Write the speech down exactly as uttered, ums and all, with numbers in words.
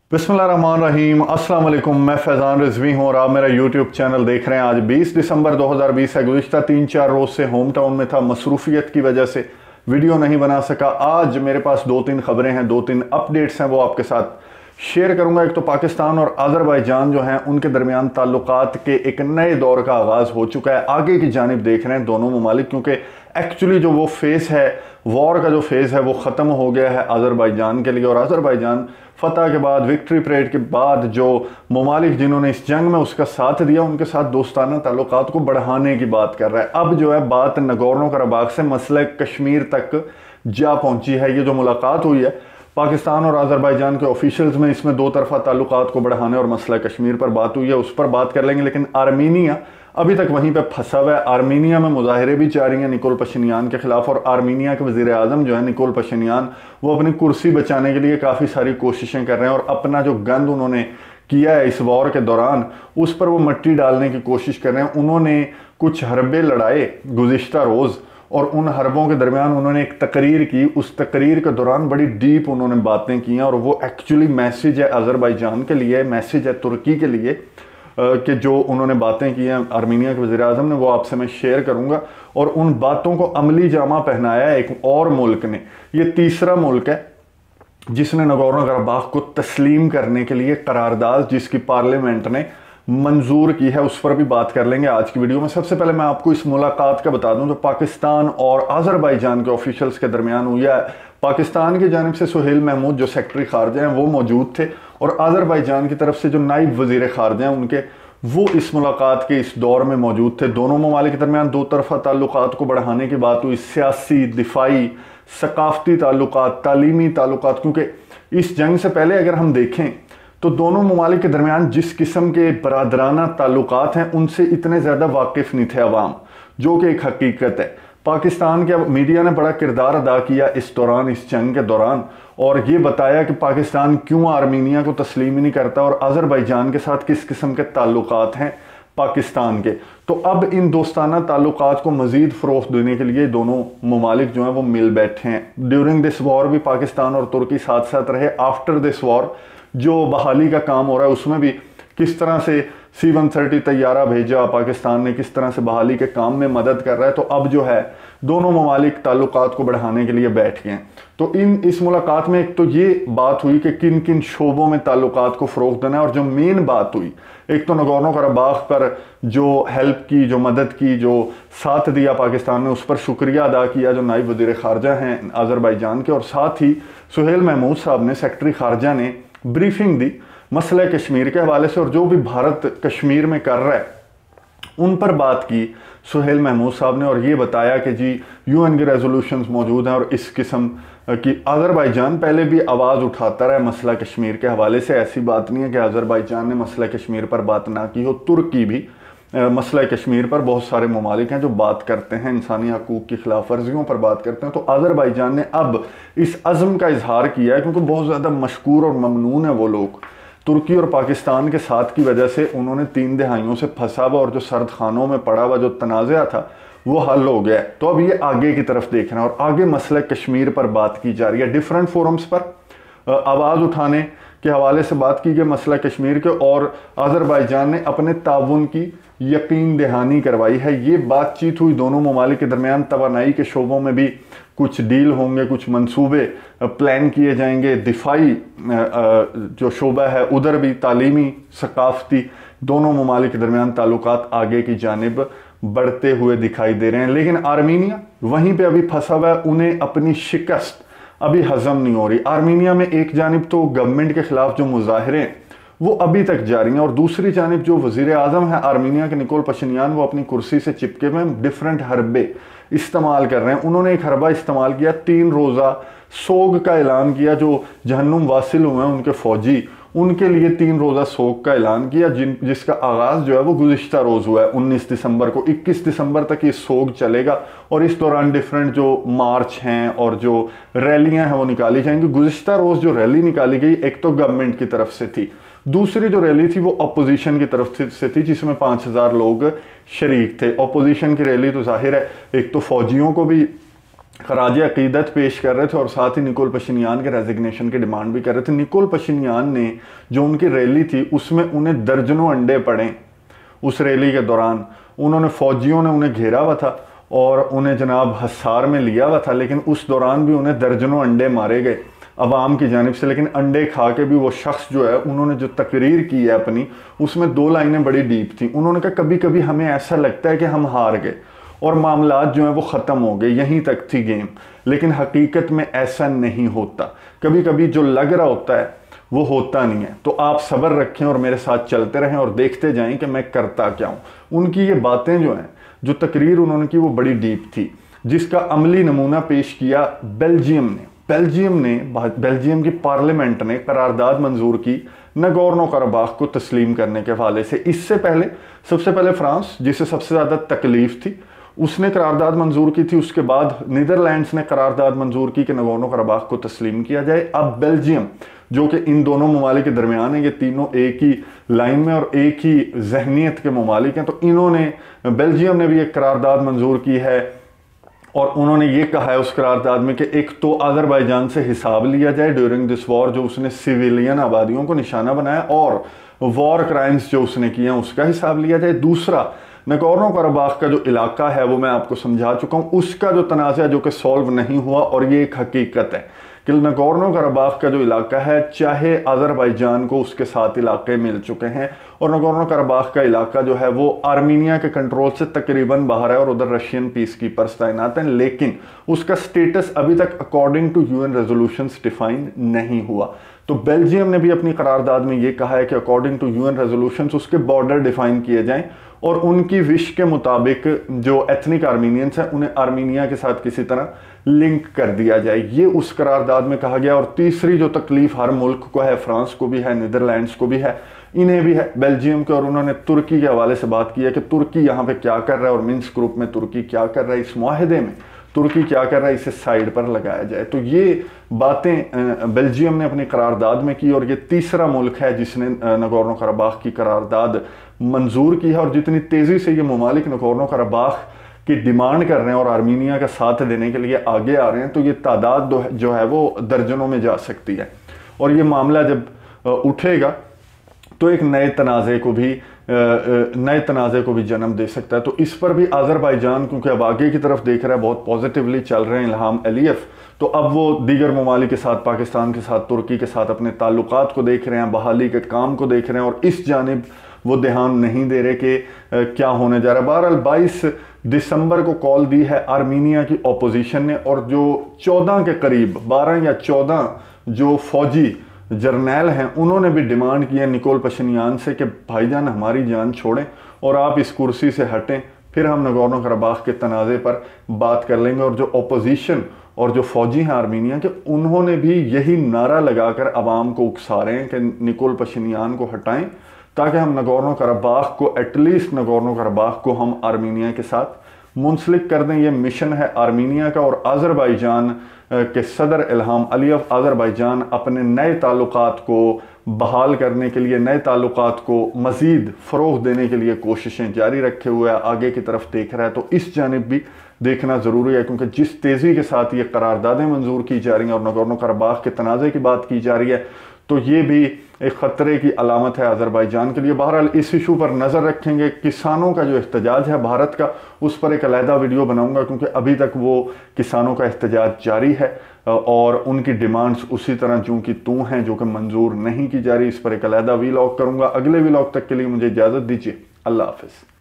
बिस्मिल्लाहिर्रहमानिर्रहीम, अस्सलाम वालेकुम। मैं फैज़ान रिजवी हूँ और आप मेरा यूट्यूब चैनल देख रहे हैं। आज बीस दिसंबर दो हज़ार बीस है। गुज़िश्ता तीन चार रोज़ से होम टाउन में था, मसरूफ़ियत की वजह से वीडियो नहीं बना सका। आज मेरे पास दो तीन खबरें हैं, दो तीन अपडेट्स हैं, वो आपके साथ शेयर करूंगा। एक तो पाकिस्तान और अज़रबैजान जो हैं उनके दरमियान ताल्लुकात के एक नए दौर का आगाज़ हो चुका है। आगे की जानिब देख रहे हैं दोनों ममालिक, क्योंकि एक्चुअली जो वो फेज़ है, वॉर का जो फेज़ है, वो ख़त्म हो गया है अज़रबैजान के लिए। और अज़रबैजान फतह के बाद, विक्ट्री परेड के बाद, जो ममालिक जिन्होंने इस जंग में उसका साथ दिया, उनके साथ दोस्ताना ताल्लुकात को बढ़ाने की बात कर रहा है। अब जो है बात नगोर्नो कराबाख से मसला कश्मीर तक जा पहुंची है। ये जो मुलाकात हुई है पाकिस्तान और अज़रबैजान के ऑफिशियल्स में, इसमें दो तरफा ताल्लुकात को बढ़ाने और मसला कश्मीर पर बात हुई है, उस पर बात कर लेंगे। लेकिन आर्मीनिया अभी तक वहीं पे फंसा हुआ है। आर्मीनिया में मुजाहरे भी जारी हैं निकोल पशिनियान के खिलाफ, और आर्मीनिया के वज़ीर आज़म जो है निकोल पशिनियान, वो अपनी कुर्सी बचाने के लिए काफ़ी सारी कोशिशें कर रहे हैं और अपना जो गंद उन्होंने किया है इस वॉर के दौरान, उस पर वो मिट्टी डालने की कोशिश कर रहे हैं। उन्होंने कुछ हरबे लड़ाए गुज़िश्ता रोज़, और उन हरबों के दरमियान उन्होंने एक तकरीर की। उस तकरीर के दौरान बड़ी डीप उन्होंने बातें की हैं, और वो एक्चुअली मैसेज है अज़रबैजान के लिए, मैसेज है तुर्की के लिए, कि जो उन्होंने बातें की हैं आर्मीनिया के वज़ीर आज़म ने, वो आपसे मैं शेयर करूंगा। और उन बातों को अमली जामा पहनाया है एक और मुल्क ने। ये तीसरा मुल्क है जिसने नगोर्नो कराबाख को तस्लीम करने के लिए करारदाद, जिसकी पार्लियामेंट ने मंजूर की है, उस पर भी बात कर लेंगे आज की वीडियो में। सबसे पहले मैं आपको इस मुलाकात का बता दूं जो पाकिस्तान और अज़रबैजान के ऑफिशियल्स के दरमियान हुई है। पाकिस्तान की जानिब से सुहेल महमूद जो सेक्रेटरी खारजा हैं वो मौजूद थे, और अज़रबैजान की तरफ से जो नाइब वज़ीर खारजा हैं उनके, वो इस मुलाकात के इस दौर में मौजूद थे। दोनों ममालिक के दरमियान दो तरफा ताल्लुकात को बढ़ाने की बात हुई, सियासी, दिफाई, सकाफती ताल्लुकात, तालीमी ताल्लुकात। क्योंकि इस जंग से पहले अगर हम देखें तो दोनों ममालिक के दरमियान जिस किस्म के बरादराना ताल्लुकात हैं उनसे इतने ज़्यादा वाकिफ़ नहीं थे अवाम, जो कि एक हकीकत है। पाकिस्तान के मीडिया ने बड़ा किरदार अदा किया इस दौरान, इस जंग के दौरान, और ये बताया कि पाकिस्तान क्यों आर्मीनिया को तस्लीम नहीं करता और अज़रबैजान के साथ किस किस्म के ताल्लुकात हैं पाकिस्तान के। तो अब इन दोस्ताना ताल्लुकात को मज़ीद फ़रोग़ देने के लिए दोनों ममालिक जो हैं वो मिल बैठे हैं। ड्यूरिंग दिस वॉर भी पाकिस्तान और तुर्की साथ साथ रहे। आफ्टर दिस वॉर जो बहाली का काम हो रहा है उसमें भी किस तरह से सी वन थर्टी तैयारा भेजा पाकिस्तान ने, किस तरह से बहाली के काम में मदद कर रहा है। तो अब जो है दोनों ममालिक ताल्लुकात को बढ़ाने के लिए बैठ गए हैं। तो इन इस मुलाकात में एक तो ये बात हुई कि किन किन शोबों में ताल्लुकात को फ़रोग़ देना है, और जो मेन बात हुई, एक तो नगोर्नो कराबाख पर जो हेल्प की, जो मदद की, जो साथ दिया पाकिस्तान ने, उस पर शुक्रिया अदा किया जो नाइब वज़ीर ख़ारजा हैं अज़रबैजान के। और साथ ही सुहेल महमूद साहब ने, सेक्रेटरी ख़ारजा ने ब्रीफिंग दी मसले कश्मीर के हवाले से, और जो भी भारत कश्मीर में कर रहा है उन पर बात की सुहेल महमूद साहब ने। और ये बताया कि जी यूएन की रेजोल्यूशंस मौजूद हैं, और इस किस्म की अज़रबैजान पहले भी आवाज़ उठाता रहा है मसला कश्मीर के हवाले से। ऐसी बात नहीं है कि अज़रबैजान ने मसला कश्मीर पर बात ना की हो। तुर्की भी मसला कश्मीर पर, बहुत सारे ममालिक हैं जो बात करते हैं, इंसानी हकूक़ की खिलाफ वर्जियों पर बात करते हैं। तो अज़रबैजान ने अब इस अज़्म का इजहार किया है, क्योंकि बहुत ज़्यादा मशकूर और ममनून है वो लोग। तुर्की और पाकिस्तान के साथ की वजह से उन्होंने तीन दहाइयों से फंसा हुआ और जो सर्द खानों में पड़ा हुआ जो तनाज़ा था वो हल हो गया है। तो अब ये आगे की तरफ देख रहे हैं, और आगे मसला कश्मीर पर बात की जा रही है। डिफरेंट फोरम्स पर आवाज़ उठाने के हवाले से बात की गई मसला कश्मीर के, और अज़रबैजान ने अपने ताउन की यकीन दहानी करवाई है। ये बातचीत हुई दोनों ममालिक के दरमियान। तवानाई के शोबों में भी कुछ डील होंगे, कुछ मंसूबे प्लान किए जाएंगे। दिफाई जो शोबा है उधर भी, तालीमी, सकाफती, दोनों ममालिक के दरमियान ताल्लुकात आगे की जानिब बढ़ते हुए दिखाई दे रहे हैं। लेकिन आर्मीनिया वहीं पे अभी फंसा हुआ है, उन्हें अपनी शिकस्त अभी हजम नहीं हो रही। आर्मीनिया में एक जानिब तो गवर्नमेंट के खिलाफ जो मुजाहरे हैं वो अभी तक जारी हैं, और दूसरी जानिब जो वज़ीर आज़म है आर्मीनिया के निकोल पशिनियान, वो अपनी कुर्सी से चिपके हुए डिफरेंट हरबे इस्तेमाल कर रहे हैं। उन्होंने एक हरबा इस्तेमाल किया, तीन रोज़ा सोग का ऐलान किया। जो जहन्नुम वासिल हुए हैं उनके फ़ौजी, उनके लिए तीन रोज़ा सोग का ऐलान किया, जिन जिसका आगाज़ जो है वो गुज़िश्ता रोज़ हुआ है उन्नीस दिसंबर को। इक्कीस दिसंबर तक ये सोग चलेगा, और इस दौरान डिफरेंट जो मार्च हैं और जो रैलियां हैं वो निकाली जाएंगी। गुज़िश्ता रोज़ जो रैली निकाली गई, एक तो गवर्नमेंट की तरफ से थी, दूसरी जो रैली थी वो अपोजिशन की तरफ से थी, जिसमें पाँच हज़ार लोग शरीक थे। अपोजिशन की रैली तो जाहिर है एक तो फ़ौजियों को भी खराज अकीदत पेश कर रहे थे और साथ ही निकोल पशिनियान के रेजिग्नेशन की डिमांड भी कर रहे थे। निकोल पशिनियान ने जो उनकी रैली थी उसमें उन्हें दर्जनों अंडे पड़े। उस रैली के दौरान उन्होंने फौजियों ने उन्हें घेरा हुआ था और उन्हें जनाब हसार में लिया हुआ था, लेकिन उस दौरान भी उन्हें दर्जनों अंडे मारे गए अवाम की जानिब से। लेकिन अंडे खा के भी वो शख्स जो है, उन्होंने जो तकरीर की है अपनी, उसमें दो लाइनें बड़ी डीप थी। उन्होंने कहा कभी कभी हमें ऐसा लगता है कि हम हार गए और मामलात जो हैं वो ख़त्म हो गए, यहीं तक थी गेम, लेकिन हकीकत में ऐसा नहीं होता। कभी कभी जो लग रहा होता है वो होता नहीं है। तो आप सब्र रखें और मेरे साथ चलते रहें और देखते जाएं कि मैं करता क्या हूँ। उनकी ये बातें जो हैं, जो तकरीर उन्होंने की, वो बड़ी डीप थी, जिसका अमली नमूना पेश किया बेल्जियम ने। बेल्जियम ने बेल्जियम की पार्लियामेंट ने करारदाद मंजूर की नगोर्नो कराबाख को तस्लीम करने के हवाले से। इससे पहले सबसे पहले फ्रांस, जिसे सबसे ज़्यादा तकलीफ थी, उसने करारदाद मंजूर की थी। उसके बाद नीदरलैंड्स ने करारदाद मंजूर की कि नगोर्नो कराबाख को तस्लीम किया जाए। अब बेल्जियम, जो कि इन दोनों ममालिक के दरमियान है, ये तीनों एक ही लाइन में और एक ही जहनीत के ममालिक हैं, तो इन्होंने, बेल्जियम ने भी एक करारदाद मंजूर की है और उन्होंने ये कहा है उस करारदाद में कि एक तो अजरबैजान से हिसाब लिया जाए ड्यूरिंग दिस वॉर, जो उसने सिविलियन आबादियों को निशाना बनाया, और वॉर क्राइम्स जो उसने किए हैं उसका हिसाब लिया जाए। दूसरा, नगोर्नो कराबाख का जो इलाका है वो मैं आपको समझा चुका हूँ, उसका जो तनाज़ा जो कि सॉल्व नहीं हुआ, और ये एक हकीकत है कि नगोर्नो कराबाख का जो इलाका है, चाहे अजरबैजान को उसके साथ इलाके मिल चुके हैं, और नगोर्नो कराबाख का इलाका जो है वो आर्मीनिया के कंट्रोल से तकरीबन बाहर है और उधर रशियन पीस कीपर्स तैनात हैं, लेकिन उसका स्टेटस अभी तक according to UN resolutions define नहीं हुआ। तो बेल्जियम ने भी अपनी करारदाद में ये कहा है कि अकॉर्डिंग टू यूएन रेजोल्यूशंस उसके बॉर्डर डिफाइन किए जाएं और उनकी विश के मुताबिक जो एथनिक आर्मीनियंस हैं उन्हें आर्मीनिया के साथ किसी तरह लिंक कर दिया जाए, ये उस करारदाद में कहा गया। और तीसरी जो तकलीफ हर मुल्क को है, फ्रांस को भी है, नीदरलैंड्स को भी है, इन्हें भी है, बेल्जियम के, और उन्होंने तुर्की के हवाले से बात की है कि तुर्की यहाँ पे क्या कर रहा है और मिन्स्क ग्रुप में तुर्की क्या कर रहा है, इस मुआहदे में तुर्की क्या कर रहा है, इसे साइड पर लगाया जाए। तो ये बातें बेल्जियम ने अपनी करारदाद में की, और ये तीसरा मुल्क है जिसने नगोर्नो कराबाख की करारदाद मंजूर की है। और जितनी तेज़ी से ये ममालिक नगोर्नो कराबाख की डिमांड कर रहे हैं और आर्मीनिया का साथ देने के लिए आगे आ रहे हैं, तो ये तादाद जो है वो दर्जनों में जा सकती है। और ये मामला जब उठेगा तो एक नए तनाज़े को भी नए तनाज़े को भी जन्म दे सकता है। तो इस पर भी अज़रबैजान, क्योंकि अब आगे की तरफ देख रहा है, बहुत पॉजिटिवली चल रहे हैं इल्हाम अलीयफ, तो अब वो दीगर ममालिक के साथ, पाकिस्तान के साथ, तुर्की के साथ अपने ताल्लुकात को देख रहे हैं, बहाली के काम को देख रहे हैं, और इस जानिब वो ध्यान नहीं दे रहे कि क्या होने जा रहा है। बहरहाल बाईस दिसंबर को कॉल दी है आर्मीनिया की अपोजिशन ने, और जो चौदह के करीब बारह या चौदह जो फौजी जर्नैल हैं उन्होंने भी डिमांड की है निकोल पशिनियान से कि भाईजान हमारी जान छोड़ें और आप इस कुर्सी से हटें, फिर हम नगोर्नो कराबाख के तनाज़े पर बात कर लेंगे। और जो अपोजिशन और जो फौजी हैं आर्मीनिया के, उन्होंने भी यही नारा लगाकर आवाम को उकसा रहे हैं कि निकोल पशिनियान को हटाएं ताकि हम नगोर्नो कराबाख को, एटलीस्ट नगोर्नो कराबाख को हम आर्मीनिया के साथ मुंसलिक कर दें। ये मिशन है आर्मीनिया का। और अज़रबैजान के सदर इल्हाम अलीयफ अज़रबैजान अपने नए ताल्लुकात को बहाल करने के लिए, नए ताल्लुकात को मज़ीद फ़रोग़ देने के लिए कोशिशें जारी रखे हुए है, आगे की तरफ देख रहा है। तो इस जानिब भी देखना ज़रूरी है, क्योंकि जिस तेज़ी के साथ ये करारदादें मंजूर की जा रही हैं और नगोर्नो कराबाख के तनाज़े की बात की जा रही है, तो ये भी एक ख़तरे की अलामत है अज़रबैजान के लिए। बहरहाल इस इशू पर नज़र रखेंगे। किसानों का जो एहतजाज है भारत का, उस पर एक अलहदा वीडियो बनाऊंगा, क्योंकि अभी तक वो किसानों का एहतजाज जारी है और उनकी डिमांड्स उसी तरह जो कि तू हैं, जो कि मंजूर नहीं की जा रही। इस पर एक अलहदा वीलॉग करूंगा। अगले वीलॉग तक के लिए मुझे इजाज़त दीजिए। अल्लाह हाफ़िज़।